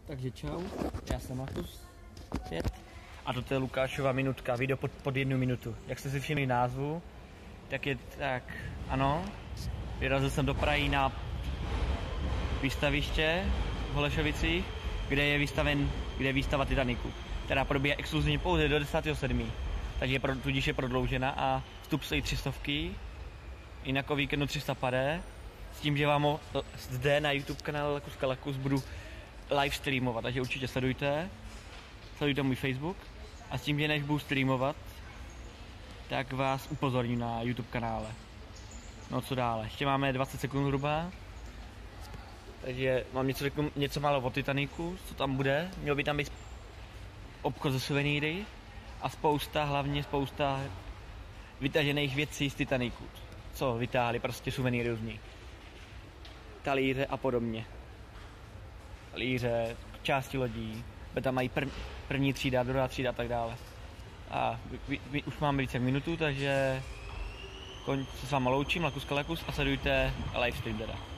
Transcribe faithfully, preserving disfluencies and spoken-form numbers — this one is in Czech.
Takže čau, já jsem Lakus a toto je Lukášova minutka, video pod, pod jednu minutu. Jak jste si všimli názvu, tak je tak, ano, vyrazil jsem do Prahy na výstaviště v Holešovicích, kde je vystaven, kde je výstava Titaniku, která probíhá exkluzivně pouze do desátého sedmého Takže je, tudíž je prodloužena a vstup stojí tři stovky, jinak o víkendu tři sta padé, s tím, že vám ho zde na YouTube kanále Lakuska Lakus budu live streamovat, takže určitě sledujte, sledujte můj Facebook a s tím, že než budu streamovat, tak vás upozorním na YouTube kanále. No co dále, ještě máme dvacet sekund zhruba, takže mám něco, něco málo o Titaniku, co tam bude, měl by tam být obchod se suvenýry a spousta, hlavně spousta vytažených věcí z Titaniku, co vytáhli, prostě suvenýry různý, talíře a podobně. Talíře, části lodí, tam mají prv, první třída, druhá třída a tak dále. A vy, vy, už máme více jak minutu, takže konč, se s váma loučím, Lakuska Lakus a sledujte livestream teda.